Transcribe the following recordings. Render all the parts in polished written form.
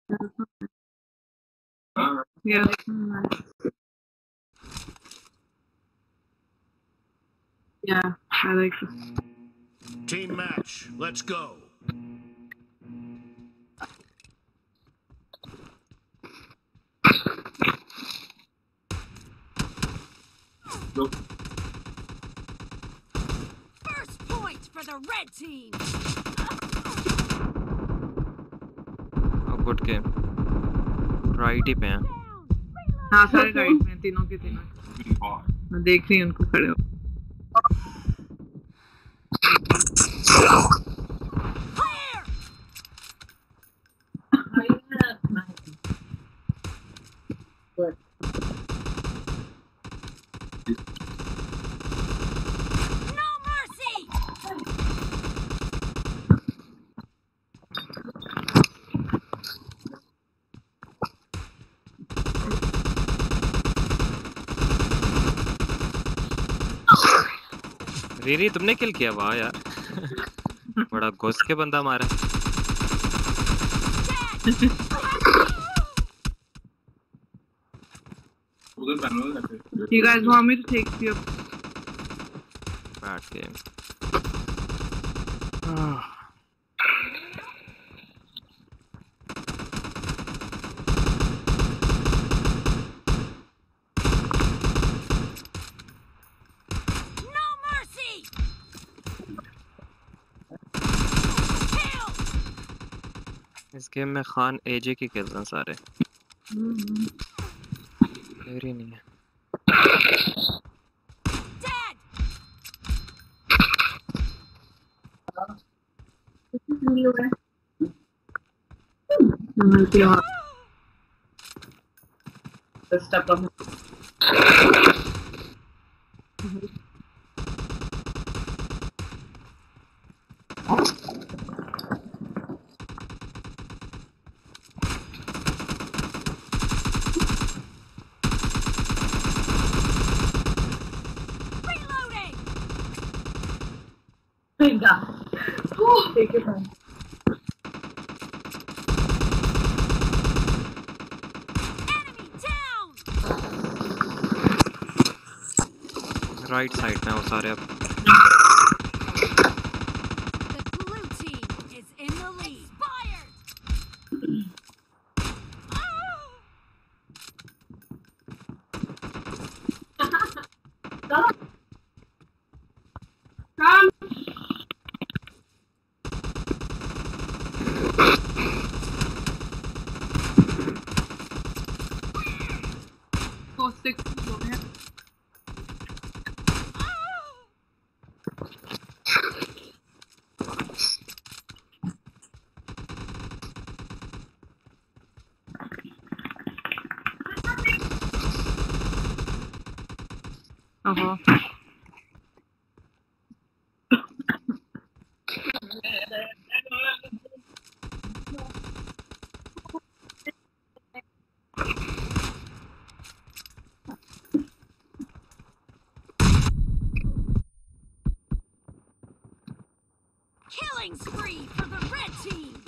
Yeah. Yeah, I like this. Team match, let's go. Look. First point for the red team. Oh, good game. Right ही पे हैं. हाँ सारे right में तीनों के तीनों. मैं देख रही हूँ उनको खड़े हो. Clear. No mercy. रीरी तुमने किल किया. वाह यार. बड़ा घुस के बंदा मारा. उधर बैनर लगे. You guys want me to take you? Bad game. No mercy. Kill. इस गेम में खान एजे की किल्स हैं सारे. मेरी नहीं है. Dead. Step up. Reloading. Take your time. Enemy down. Right side में वो सारे. अब The blue team is in the lead. Expired. Oh, 6 हो गया. Killing spree for the red team.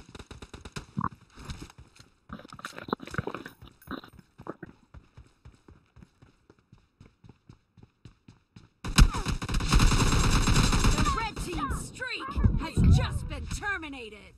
The red team's streak has just been terminated.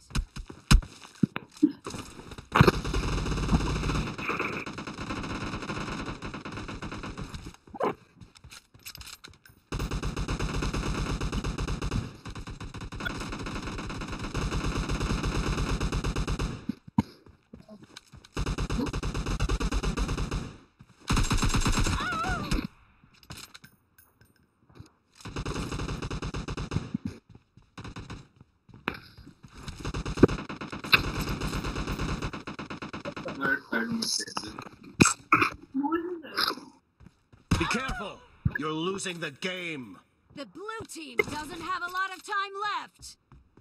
Be careful. You're losing the game. The blue team doesn't have a lot of time left.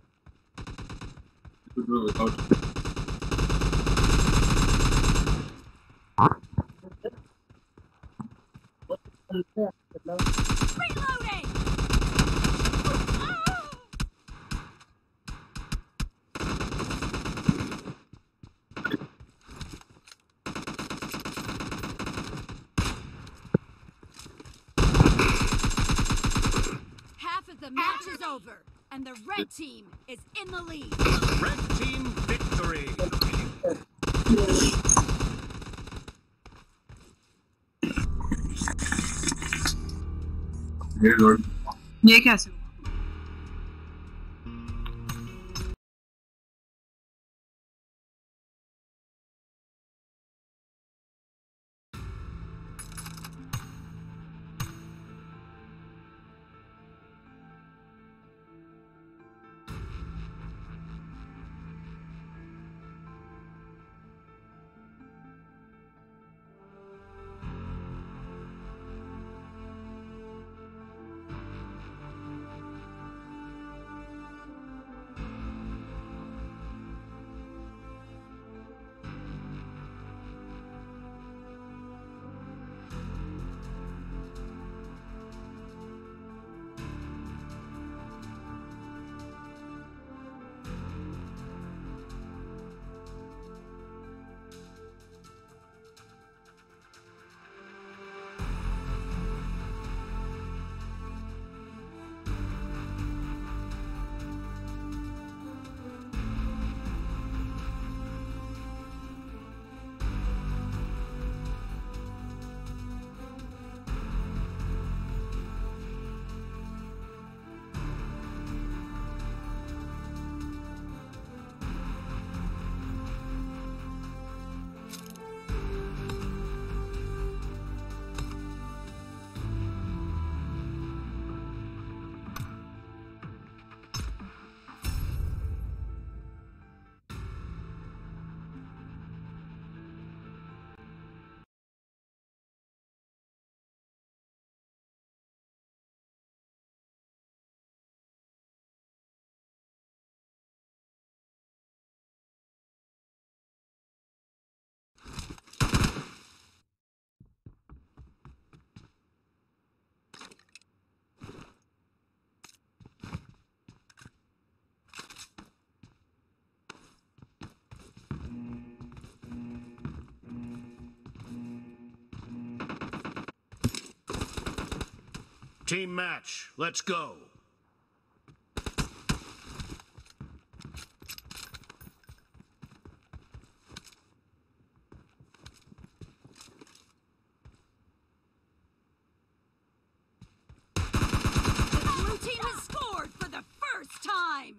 Reloading. over, and the red team is in the lead. Red team victory. Very good. ये कैसे हुआ? Team match. Let's go. The blue team has scored for the first time.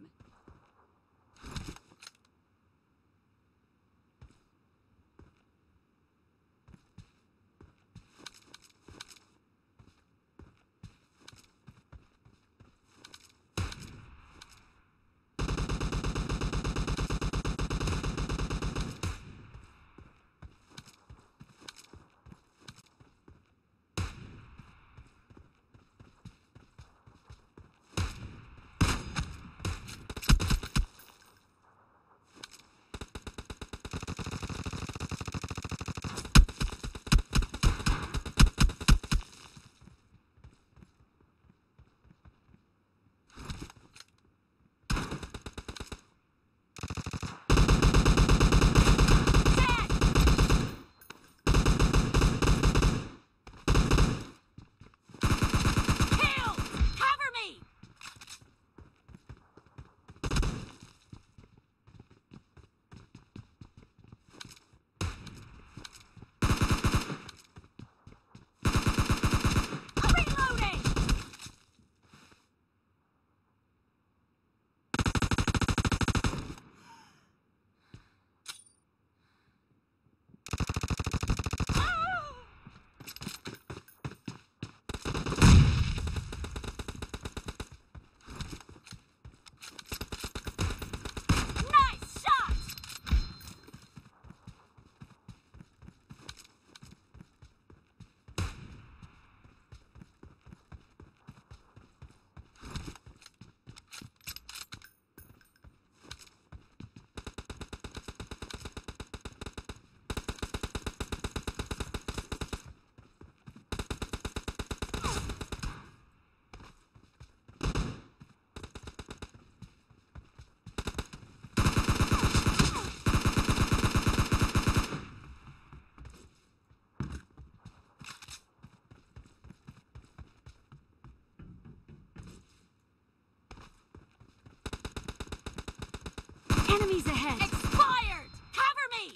Enemies ahead! Expired! Cover me!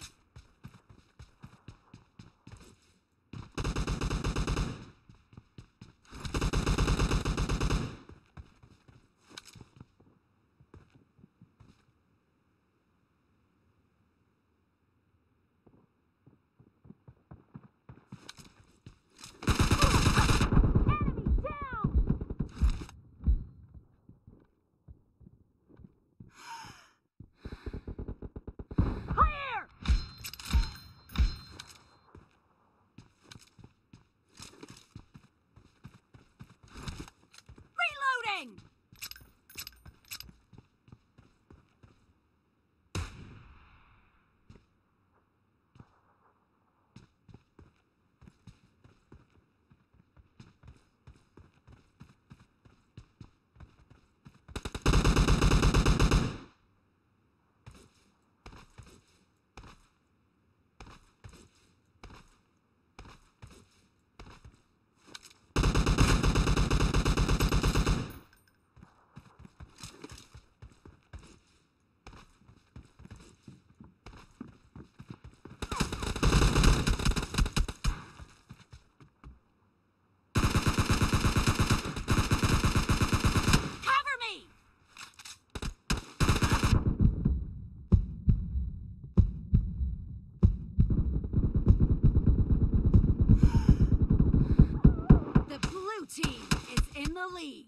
Reloading! Cover me! The blue team is in the lead.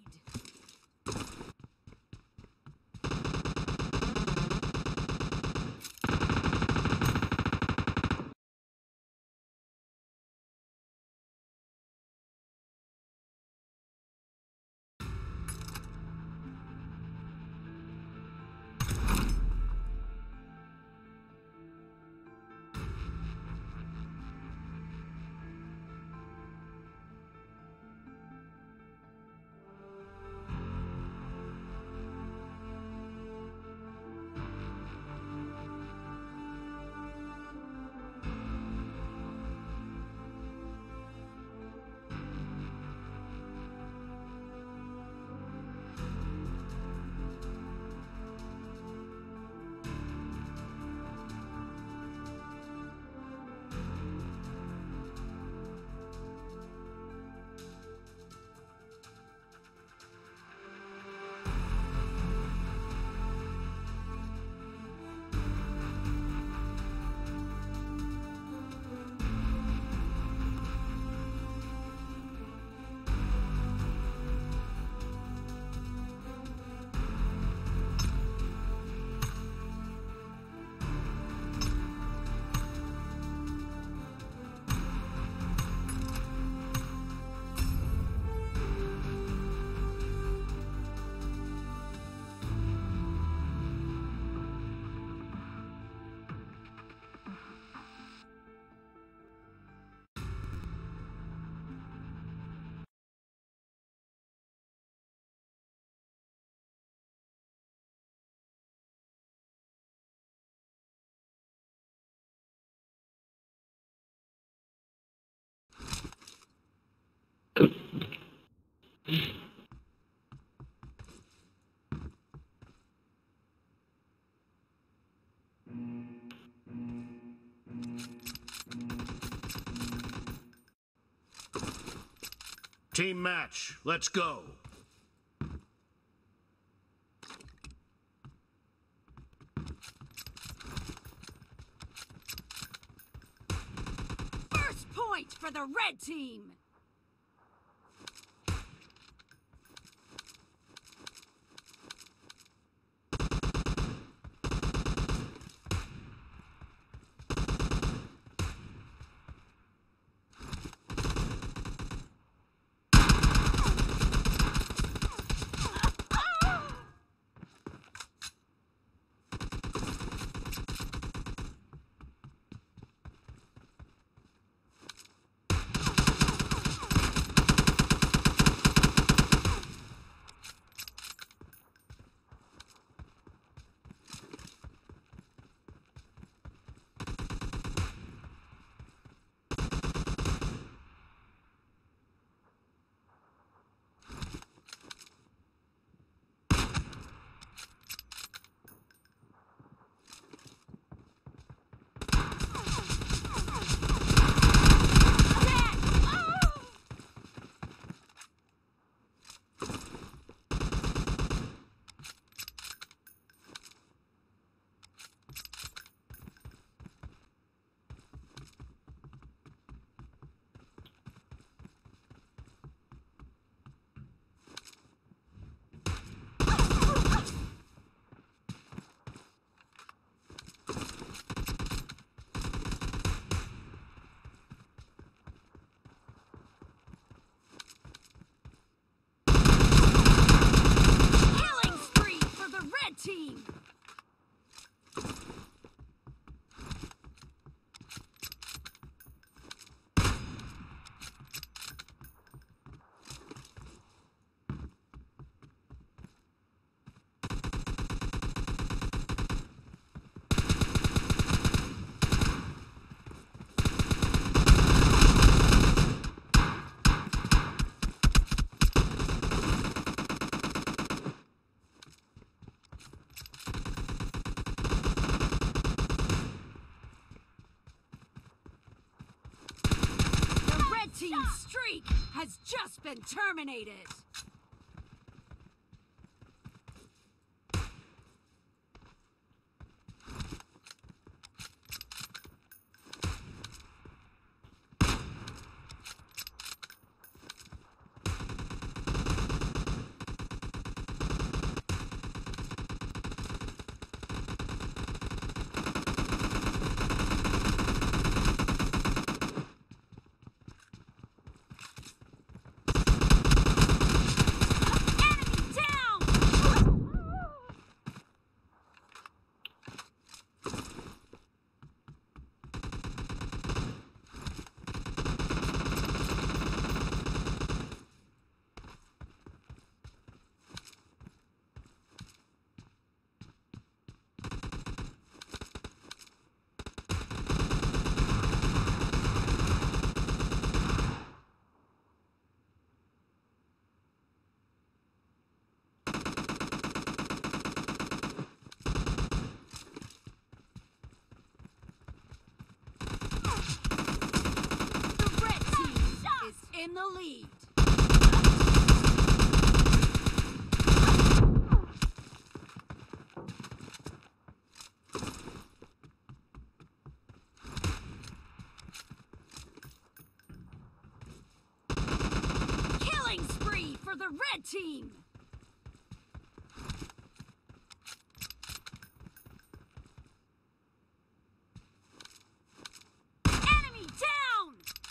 Team match, let's go. First point for the red team. team's streak has just been terminated. In the lead. Killing spree for the red team. Enemy down.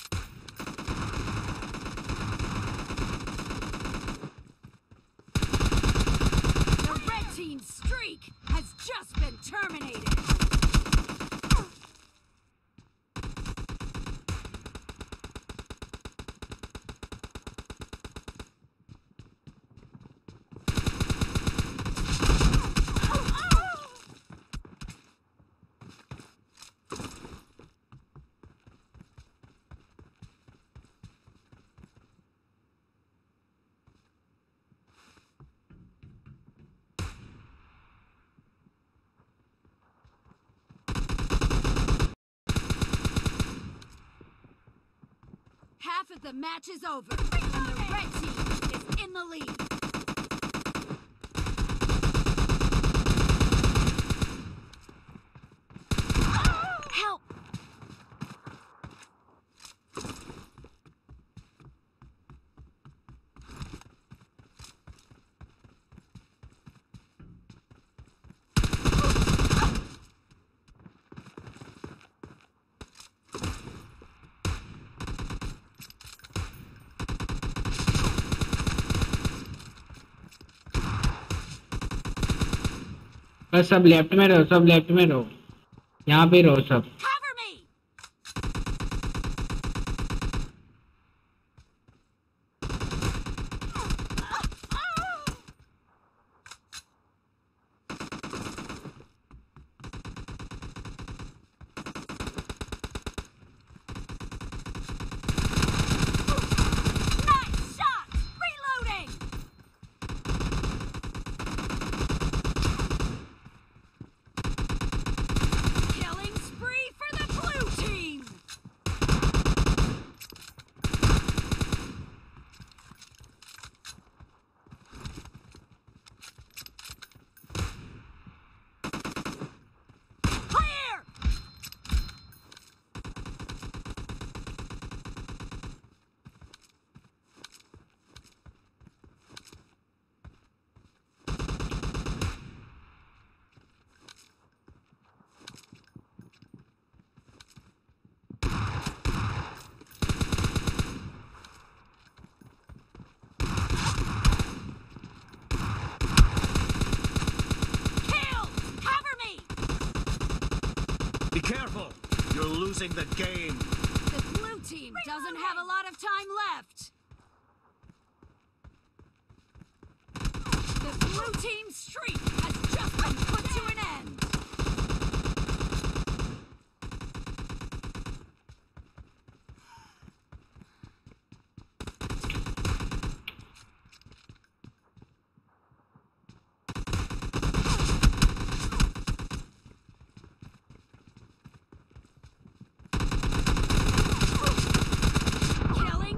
Team's streak has just been terminated. Half of the match is over, and the red team is in the lead. Help! बस सब left में रहो, सब left में रहो, यहाँ पे रहो सब। Cover me! Nice shot! Reloading! Killing spree for the blue team! Clear! Kill! Cover me! Be careful! You're losing the game. The blue team doesn't have a lot of time left. The blue team's streak has just been put to an end. Killing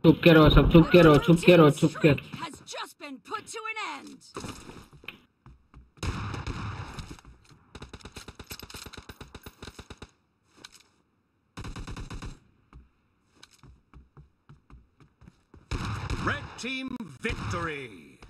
छुप के रहो सब, छुप के रहो, छुप के रहो, छुप के। Has just been put to an end. Red team victory.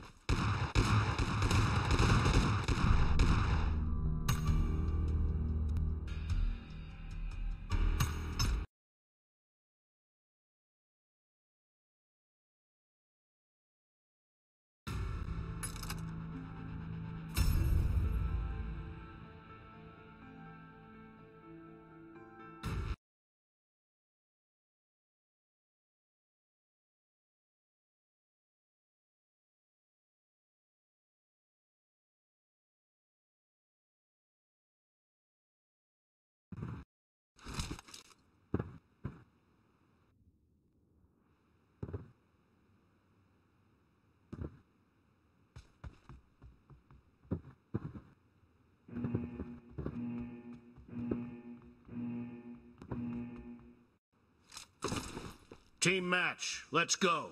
Team match, let's go.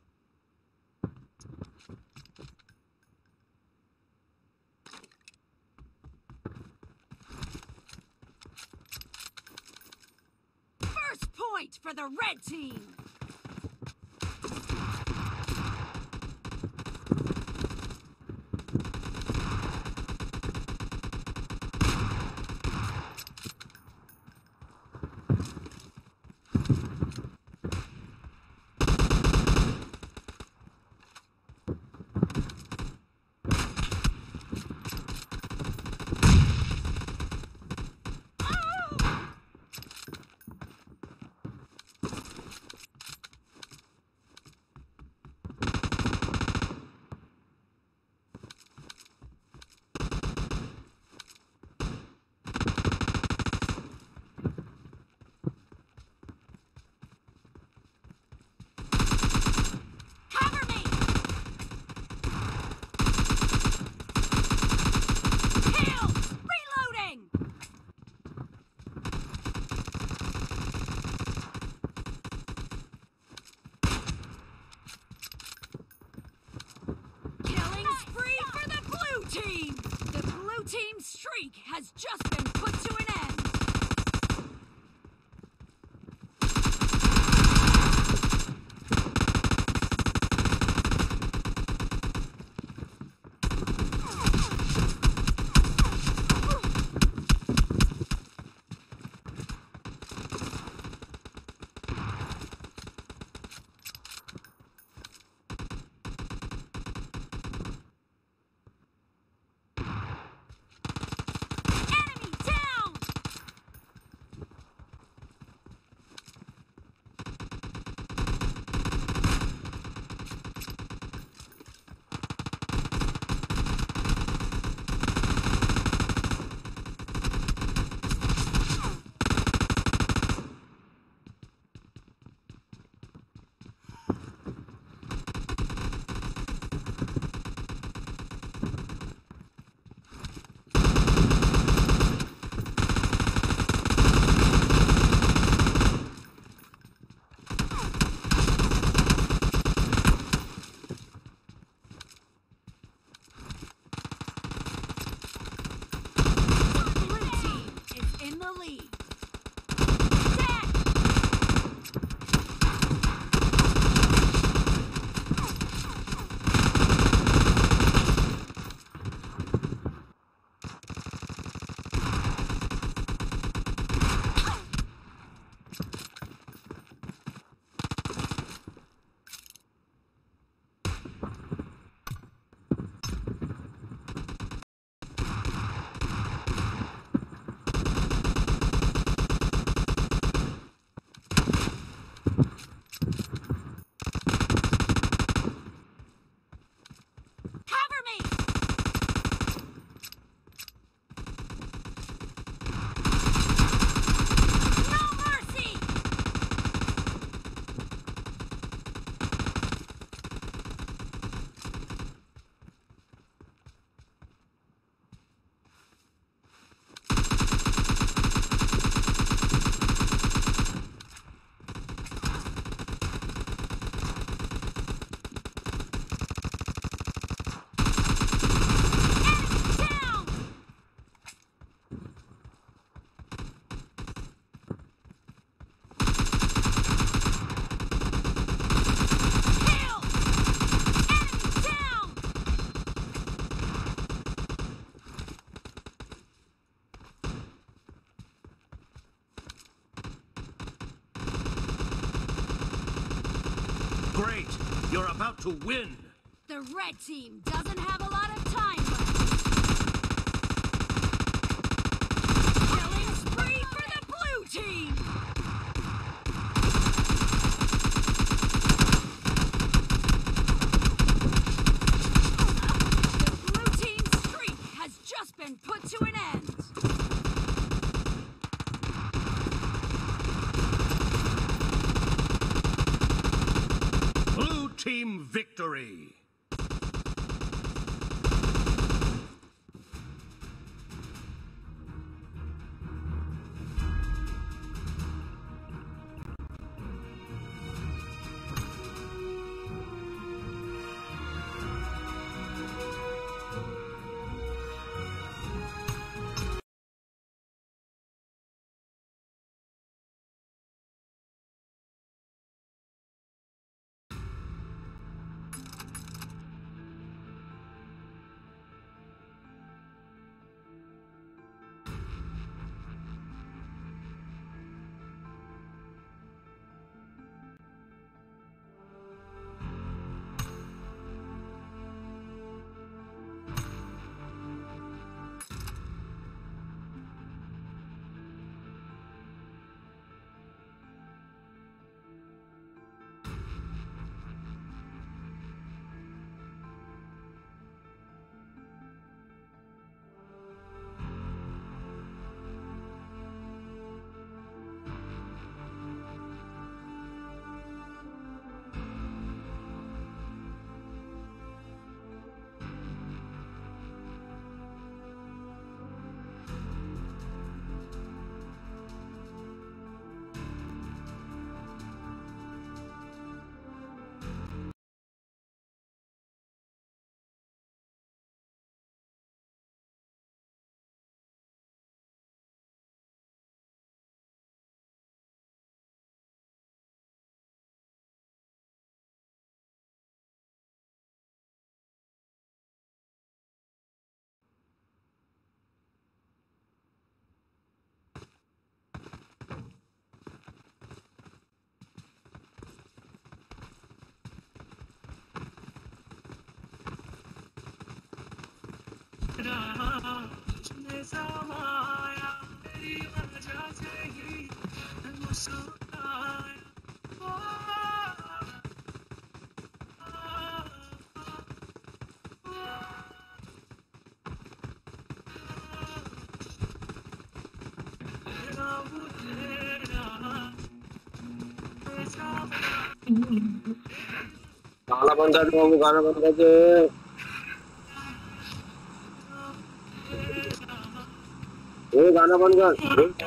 First point for the red team. Great! You're about to win! The red team doesn't have a lot of time left. Killing spree for the blue team! The blue team's streak has just been put to an end. Blue team victory! गाना बंद कर दो, गाना बंद कर दो। ये गाना बंद कर।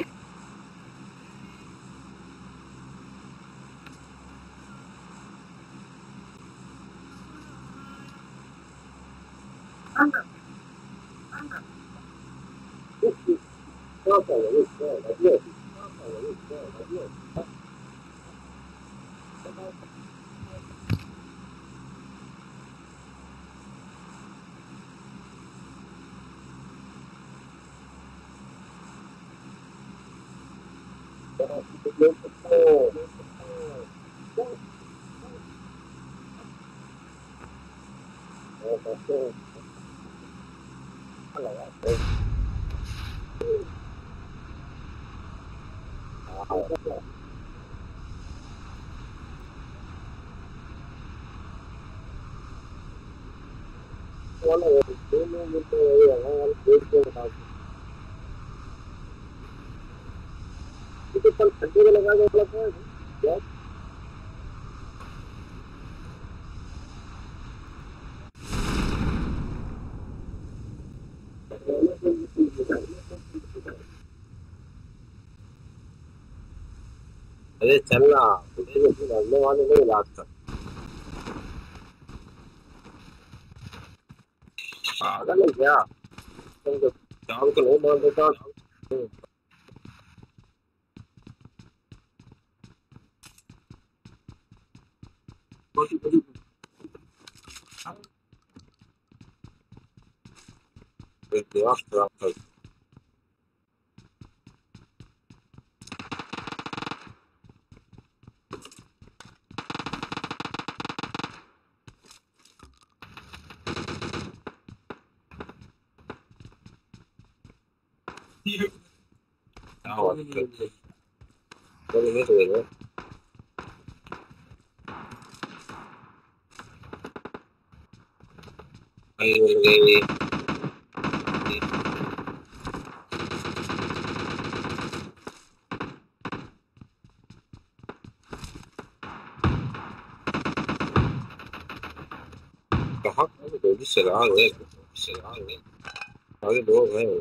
अरे चलना, मरने वाले नहीं लास्ट तक। पागल है क्या? जान को नहीं मार देता। दिमाग खराब कर। क्या बात करते हैं? चलो नहीं तो देखो भाई मिल गई कहाँ कहाँ गोली चला है आगे लोग हैं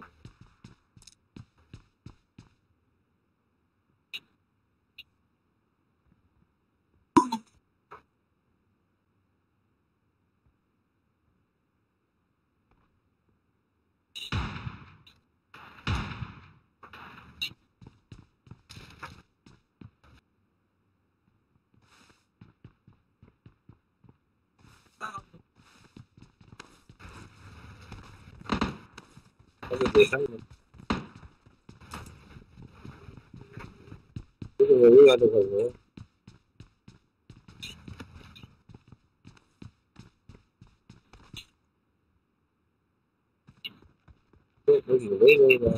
अभी देखा नहीं तो वही वाले कर रहे हैं तो मिल ही नहीं रहा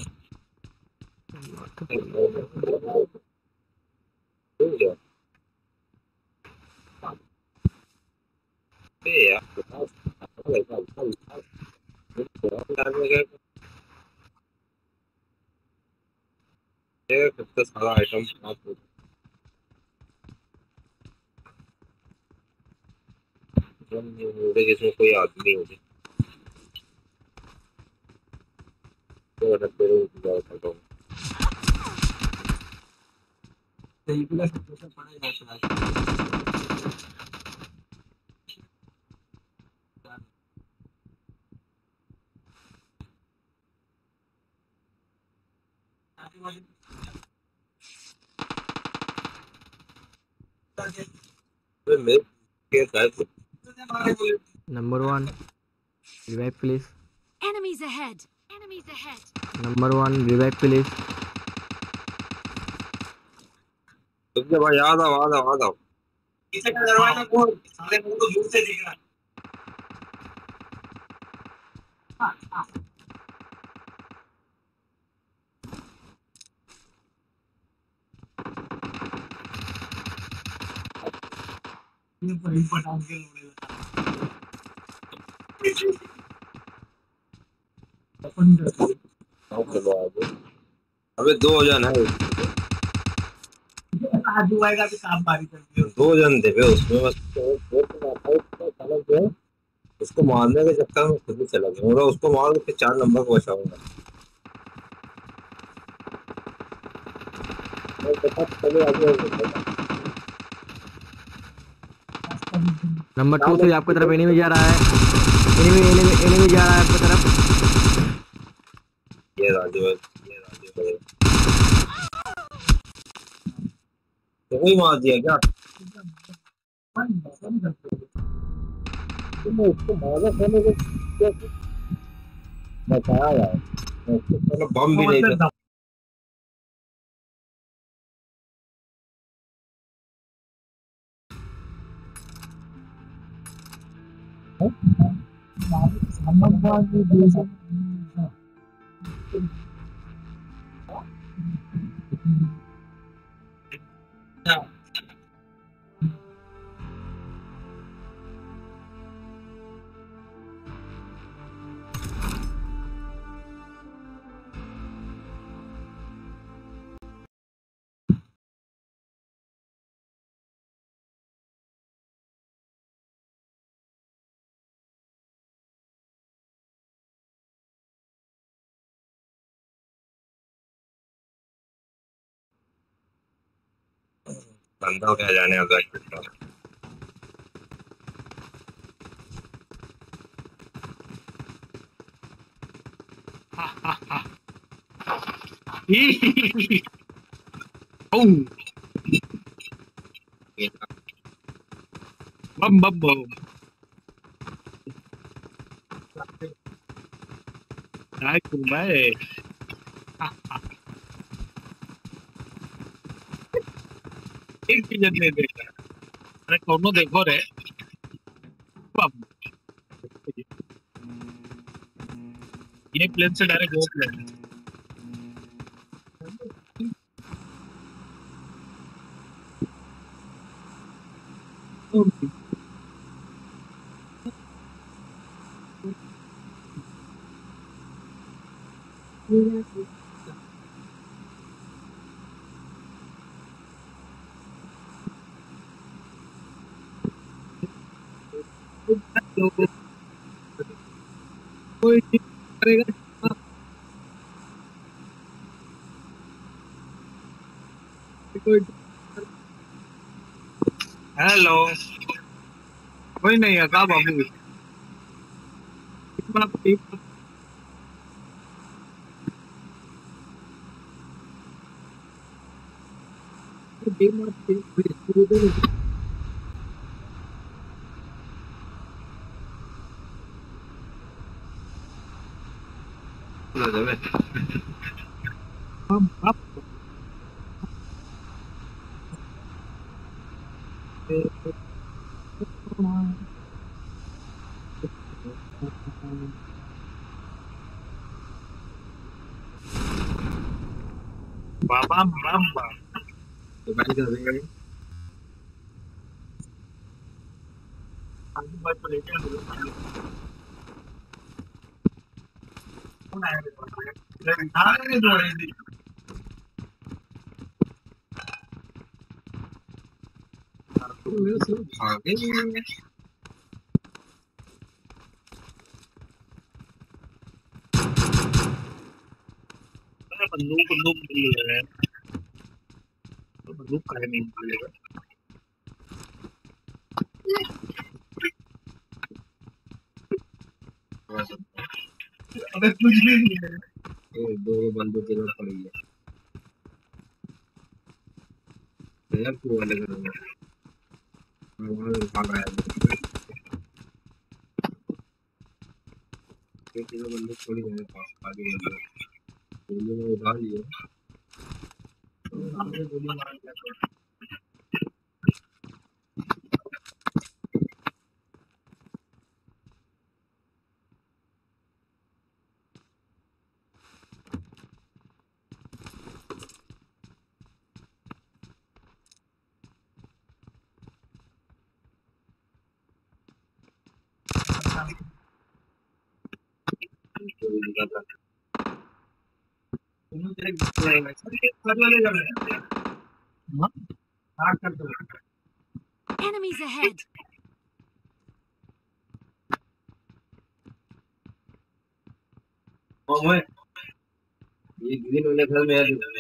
मिल गया यार बताओ कितना सारा आइटम जिसमें कोई आदमी हो तो करता हूँ मेरे के साथ Number one, revive please. Enemies ahead! Enemies ahead! Number one, revive please. तुमने भाई आ जाओ पीछे का दरवाजा खोल साले मुंह तो दूर से दिख रहा है ये बड़ी पटान के लोड़े अबे 2 जन है आजू भाई का भी काम बारी करती है 2 जन थे बे उसमें बस उसको मारने के चक्कर में खुद ही चला गया मतलब उसको मार के 4 नंबर को बचाऊंगा नंबर 2 से आपकी तरफ एनिमी जा रहा है एनिमी जा रहा है आपकी तरफ ये राजू तो कोई मार दिया क्या तुमने उसको मारा करने को बताया यार उसको बम भी नहीं था बंदा क्या जाने आता बम बम बम काय कुंभाए एक भी जन नहीं देखा अरे कौनो देखो रे बम ये प्लेन से डायरेक्ट वो प्लेन कोई ठीक करेगा। हेलो, कोई नहीं है का बाबू? बाबा बाबा तो बैठ कर देंगे। आगे बात तो लेके आने दो रे। बंदूक बंदूक मिली है तो बंदूक काहे नहीं मिलेगा? अबे कुछ भी नहीं है। ये दो बंदूक की जरूरत पड़ी है यार, तू वाले करोगे वहाँ भाग रहा है। ये तीनों बंदूक थोड़ी मेरे पास आगे गोली में उठा लिए। आगे गोली मार दिया तो Enemies ahead. ये ग्रीन वाले घर में है।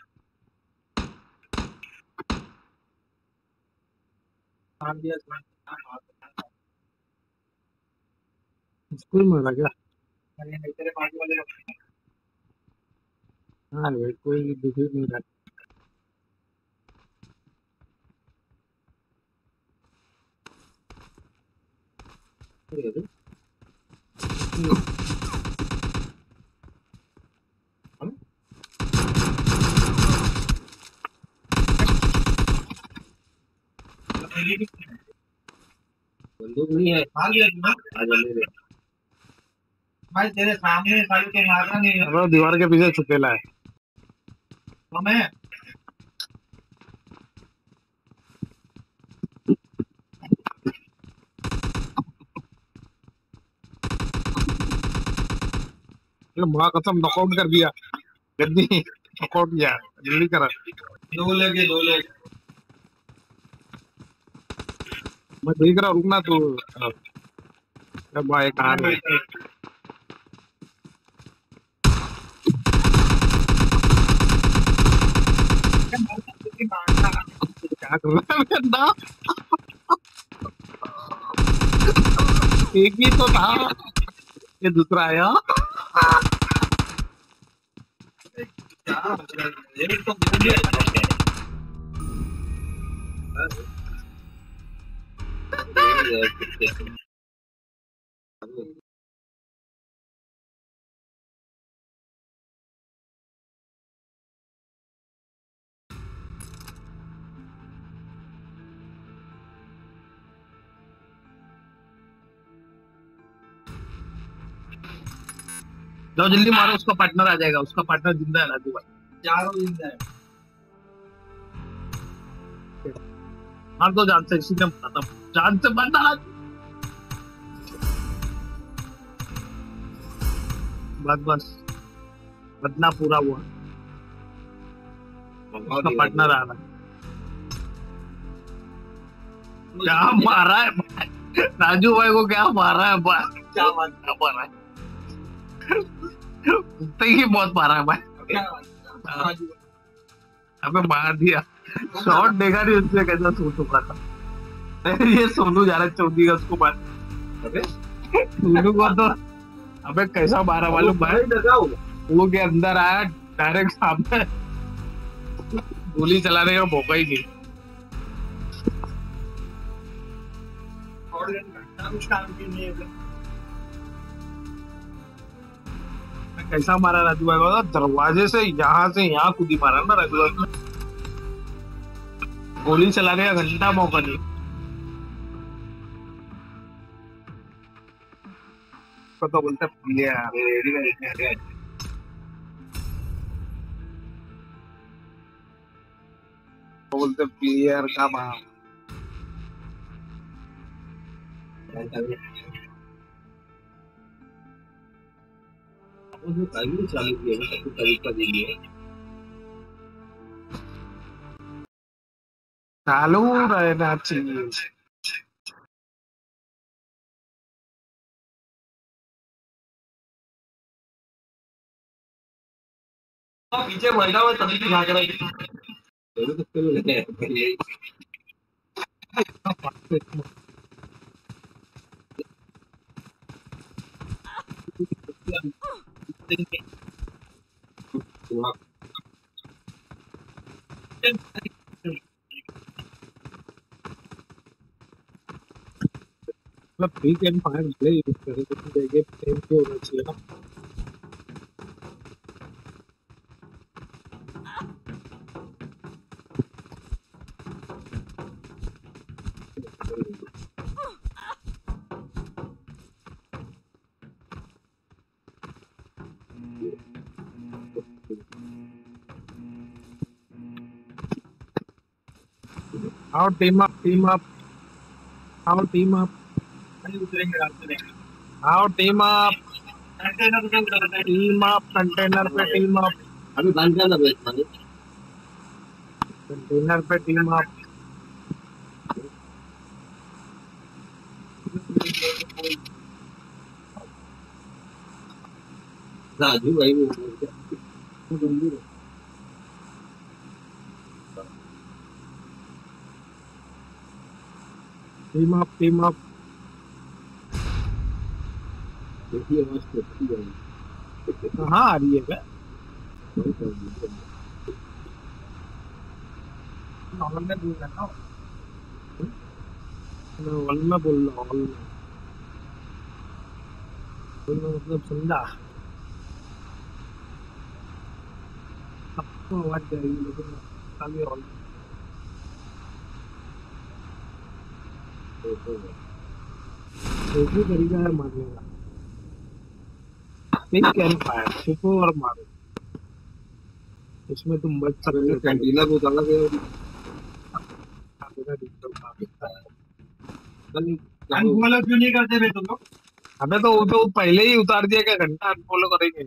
स्कूल में लगा तेरे बाजू वाले। हाँ भाई कोई दिखी नहीं रहा। बंदूक नहीं है। भाई तेरे सामने साली को मारना नहीं है। वो दीवार के पीछे छुपेला है। हमें ये माँ कसम नॉकआउट कर दिया। गद्दी नॉकआउट किया। जल्दी करा। दो लेग मैं देख रहा हूँ। रुकना तू भाई कहाँ है? क्या कर रहा है बंदा? एक ही तो था, ये दूसरा आया। जाओ जल्दी मारो, उसका पार्टनर आ जाएगा। उसका पार्टनर जिंदा है राजू भाई, चारों जिंदा है। मार दो जान से, इसी ने मारा था, जान से मारना। बस बदला पूरा हुआ। उसका पार्टनर आ रहा है। क्या मारा है राजू भाई को, क्या मारा है भाई, क्या मारा है, ही बहुत मारा है भाई। अबे मार दिया, शॉट देखा नहीं उसने कैसा शूट हुआ था। ये सोनू जा रहा है चौधरी का, उसको मार सोनू को तो। अबे कैसा मारा मालूम भाई, वो के अंदर आया डायरेक्ट सामने गोली चलाने का मौका ही नहीं। कैसा मारा राजू भाई को, दरवाजे से यहाँ कूदी मारा ना राजू भाई, गोली चलाने का घंटा मौका नहीं। तो बोलते प्लेयर का बाप। चालू किया चालू रहना चाहिए। पीछे बैठा हुआ तभी भी भाग रहा है। फ्री कैन फायर प्ले इस तरह की जगह प्लेन के होना चाहिए ना। Our team up, our team up. Our team up, container पे टीम अप। अभी बंद कर दो, कंटेनर पे टीम अप। राजू भाई टीम अप। देखिए आवाज तो कहाँ आ रही है क्या? हॉल में बोल रहा हूँ, हॉल में बोल रहा हूँ, हॉल में मतलब समझा। सबको आवाज जाएगी लेकिन खाली हॉल में। एक ही तरीका है मारने का, एक कैन फायर छुपो और मारो, इसमें तुम बच सकते हो। कैंटीना को उतारा गया अनफॉलो क्यों नहीं करते थे तुम लोग? अबे तो वो तो पहले ही उतार दिया, क्या घंटा अनफॉलो करेंगे?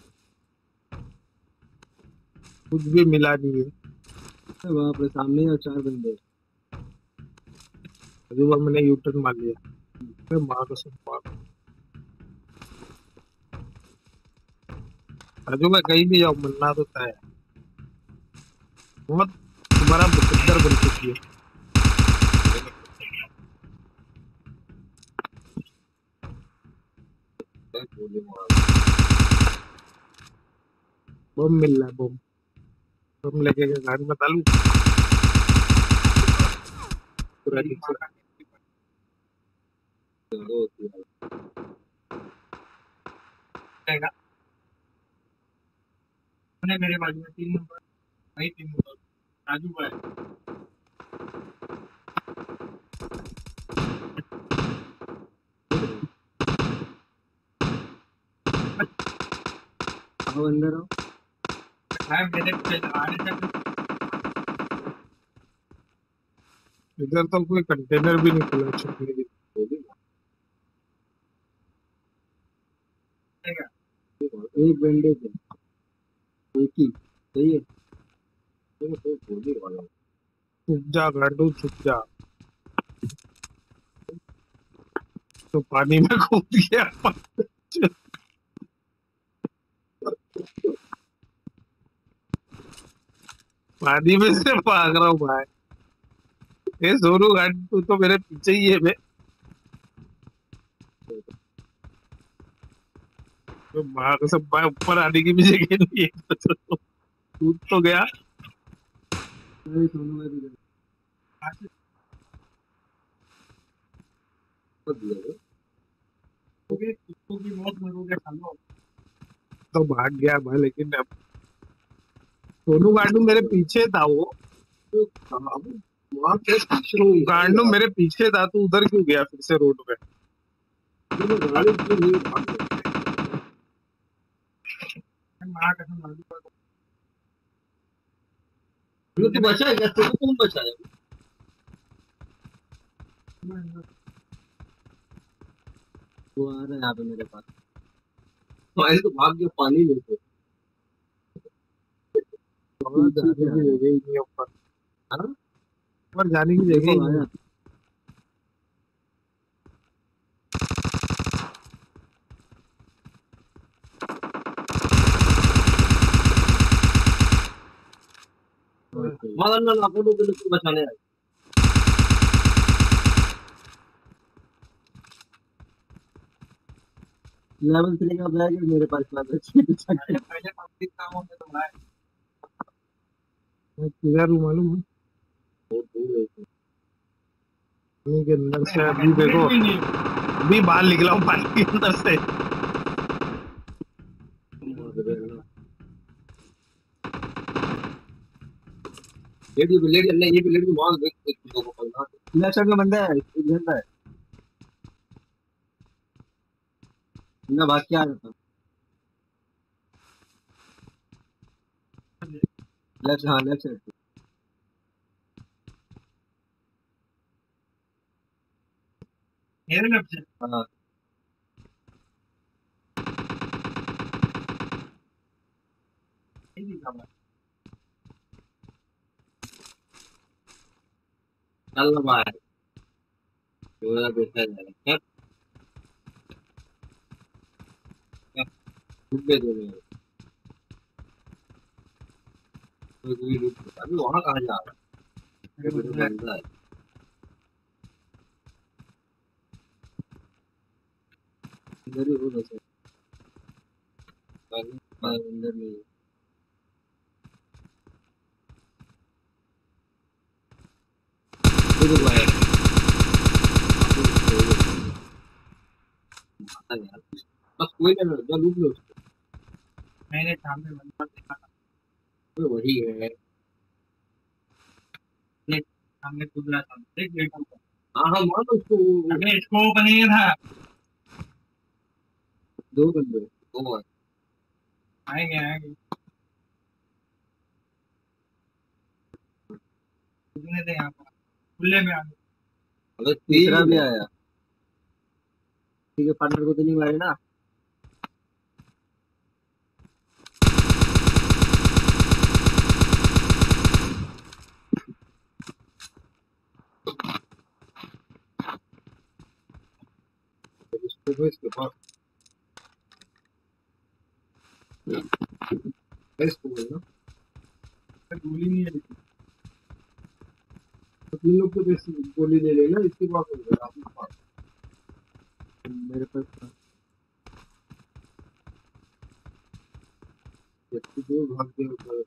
कुछ भी मिला नहीं है। वहाँ पर सामने और 4 बंदे, अभी वो मैंने यू टर्न मार लिया। मार तो सब मार। राजू भाई कहीं भी जाओ मरना तो तय है। बहुत तुम्हारा बुकद्दर बन चुकी है। बम मिल रहा है, बम लेके गाड़ी में डालू पूरा नीचे। मेरे बाजू में 3 नंबर भाई, 3 नंबर राजू भाई। आओ अंदर आओ। मेरे आने तक इधर तो कोई कंटेनर भी नहीं खुला छुपने की। एक बैंडेज है, एक ही सही है। तो गोली वाला छुप जा गांडू, छुप जा। तो पानी में कूद गया। पानी में से भाग रहा हूँ भाई। ये सोनू गांडू, तू तो मेरे पीछे ही है बे। तो भाग सब भाई, ऊपर आने की भी जगह नहीं है। कूद तो गया। सोनू का तो भाग गया भाई, लेकिन अब सोनू गांडू मेरे पीछे था। वो गांडू मेरे पीछे था, तू उधर क्यों गया फिर से रोड पे? तू बचा क्या? तो कौन बचाया? वो आ रहा है यहाँ पे मेरे पास। भाई तो भाग गया पानी लेके। जाने की जगह ही नहीं है ऊपर। ऊपर जाने की जगह ही नहीं है। मगर ना आपको तो बिल्कुल बचाने आए। लेवल 3 का बैग है मेरे पास। पहले पब्लिक काम होते तो भाई मैं किधर हूँ मालूम है? पानी के अंदर से अभी देखो, अभी बाहर निकला हूँ पानी के अंदर से। ये बुलेट नहीं, ये बुलेट को मार देख दो को पकड़ना। लेफ्ट साइड में बंदा है, एक बंदा है ना। भाग क्या आता लेफ्ट? हाँ लेफ्ट साइड मेरे लेफ्ट से। हाँ चल भाई, जो देखा जाएगा। डूबे दो में अभी वहाँ कहाँ जा रहा है? इधर ही हो वैसे अंदर नहीं। बस कोई नहीं, जो लूट लो उसको। मैंने सामने बंदा देखा था, तो वही है। सामने कूद रहा था, देख लेता हूँ। हाँ हाँ मान लो उसको। अबे इसको नहीं था। दो बंदे दो आएंगे आएंगे। कूदने थे यहाँ पर, खुले में आगे। अबे तीसरा भी आया। ठीक है, पार्टनर को तो नहीं मारे ना। इसके पास गोली नहीं है, तो तीन लोग तो बेस्ट गोली ले लेना। इसके पास हो गया आपके पास। मेरे पास दो भाग के ऊपर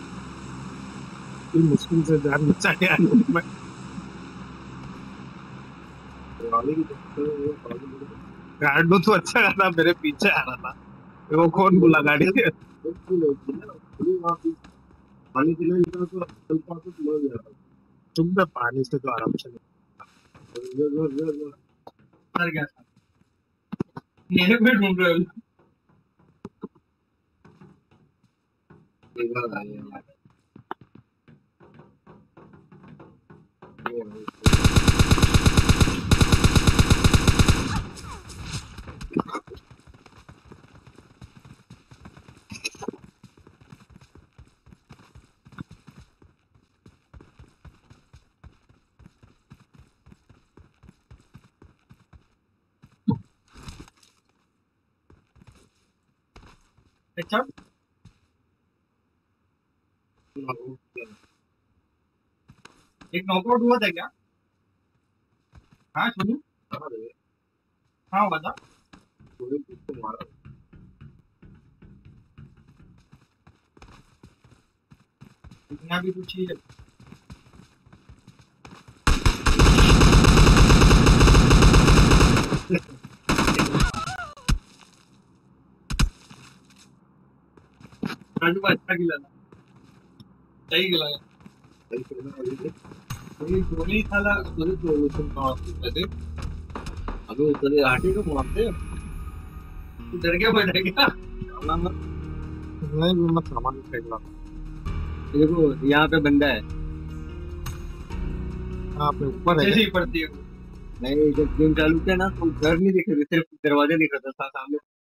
मुश्किल से जान बचा के आया मैं। गार्डो तो अच्छा था, मेरे पीछे आ रहा था। वो कौन बोला गाड़ी पानी पीना निकला तो चलता तो मर जाता। तुम तो पानी से तो आराम से सर क्या था मेरे को ढूंढ रहे हो अच्छा एक नॉकआउट हुआ था क्या? हाँ सुनू हाँ बता इतना भी कुछ चीज अच्छा खिलाना सही खिलाया गोली साला अभी उतरे आटे को मारते डर के बैठ गया नहीं मैं सामान फेंक रहा देखो यहाँ पे बंदा है। हाँ पे ऊपर है जैसे ही पड़ती है नहीं जब गेम चालू किया ना तो घर नहीं दिख रहे, सिर्फ दरवाजे दिख रहा था सामने।